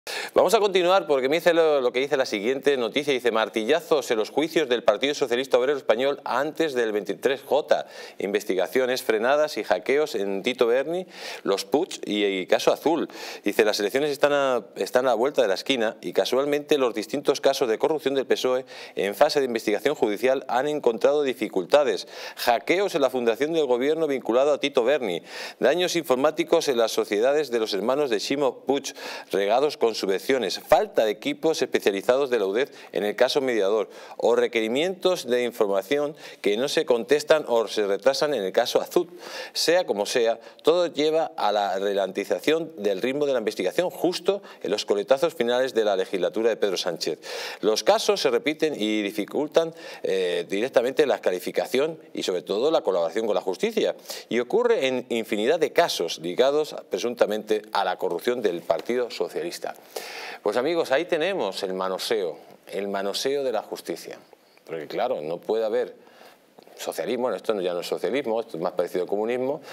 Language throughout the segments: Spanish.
Vamos a continuar porque me dice lo que dice la siguiente noticia. Dice: martillazos en los juicios del Partido Socialista Obrero Español antes del 23J. Investigaciones frenadas y hackeos en Tito Berni, los Puig y caso Azul. Dice: las elecciones están a la vuelta de la esquina y casualmente los distintos casos de corrupción del PSOE en fase de investigación judicial han encontrado dificultades. Hackeos en la fundación del gobierno vinculado a Tito Berni. Daños informáticos en las sociedades de los hermanos de Ximo Puig, regados con subvenciones, falta de equipos especializados de la UDEF en el caso mediador, o requerimientos de información que no se contestan o se retrasan en el caso Azul. Sea como sea, todo lleva a la ralentización del ritmo de la investigación justo en los coletazos finales de la legislatura de Pedro Sánchez. Los casos se repiten y dificultan directamente la calificación y sobre todo la colaboración con la justicia. Y ocurre en infinidad de casos ligados presuntamente a la corrupción del Partido Socialista. Pues amigos, ahí tenemos el manoseo de la justicia. Porque claro, no puede haber socialismo, bueno, esto ya no es socialismo, esto es más parecido al comunismo,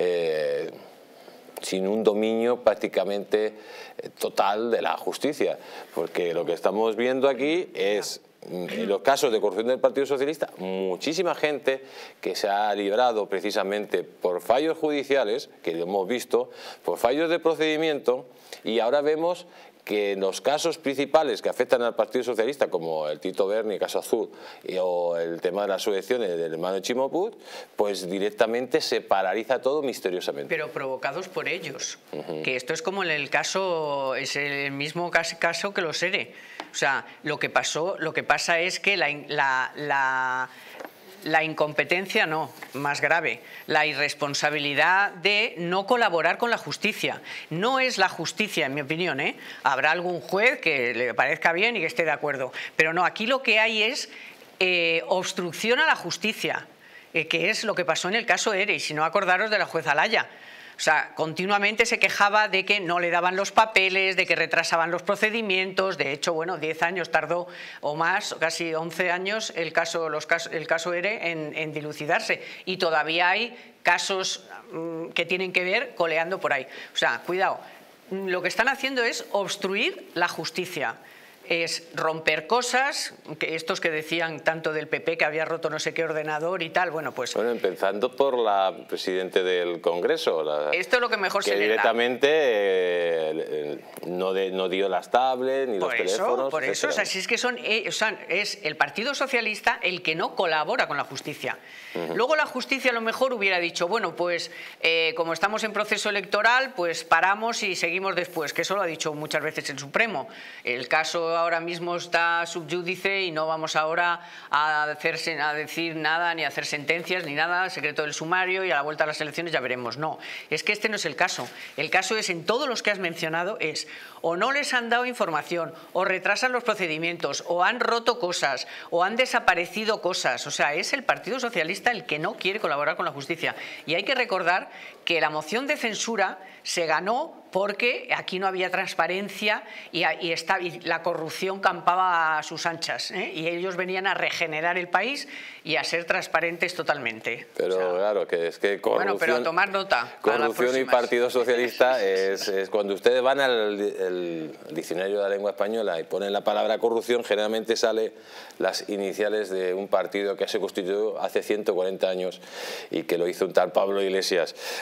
sin un dominio prácticamente total de la justicia. Porque lo que estamos viendo aquí es, en los casos de corrupción del Partido Socialista, muchísima gente que se ha librado precisamente por fallos judiciales, que lo hemos visto, por fallos de procedimiento, y ahora vemos que en los casos principales que afectan al Partido Socialista, como el Tito Berni, caso Azul, o el tema de las subvenciones del hermano de Ximo Puig, pues directamente se paraliza todo misteriosamente. Pero provocados por ellos, que esto es como en el caso, es el mismo caso que los ERE. O sea, lo que pasa es que la incompetencia, no, más grave, la irresponsabilidad de no colaborar con la justicia. No es la justicia, en mi opinión, ¿eh? Habrá algún juez que le parezca bien y que esté de acuerdo, pero no, aquí lo que hay es obstrucción a la justicia, que es lo que pasó en el caso ERE, y si no, acordaros de la juez Alaya. O sea, continuamente se quejaba de que no le daban los papeles, de que retrasaban los procedimientos. De hecho, bueno, 10 años tardó o más, casi 11 años el caso ERE en dilucidarse. Y todavía hay casos que tienen que ver coleando por ahí. O sea, cuidado, lo que están haciendo es obstruir la justicia. Es romper cosas, que estos que decían tanto del PP que había roto no sé qué ordenador y tal, bueno, pues... Bueno, empezando por la presidente del Congreso. Esto es lo que mejor se le da. Que directamente no dio las tablets ni los teléfonos. Por eso, o sea, si es que es el Partido Socialista el que no colabora con la justicia. Luego la justicia a lo mejor hubiera dicho, bueno, pues como estamos en proceso electoral, pues paramos y seguimos después, que eso lo ha dicho muchas veces el Supremo. El caso ahora mismo está subyúdice y no vamos ahora a decir nada, ni a hacer sentencias, ni nada, secreto del sumario, y a la vuelta a las elecciones ya veremos. No, es que este no es el caso. El caso es, en todos los que has mencionado, es o no les han dado información, o retrasan los procedimientos, o han roto cosas, o han desaparecido cosas. O sea, es el Partido Socialista el que no quiere colaborar con la justicia. Y hay que recordar que la moción de censura se ganó porque aquí no había transparencia y la corrupción campaba a sus anchas, ¿eh? Y ellos venían a regenerar el país y a ser transparentes totalmente. Pero o sea, claro, que es que corrupción... Bueno, pero tomar nota. Corrupción y Partido Socialista es cuando ustedes van al diccionario de la lengua española y ponen la palabra corrupción, generalmente sale las iniciales de un partido que se constituyó hace 140 años y que lo hizo un tal Pablo Iglesias.